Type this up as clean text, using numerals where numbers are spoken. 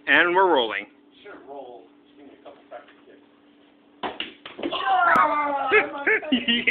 And we're rolling. Should roll. Give me a couple practice kicks. Yeah.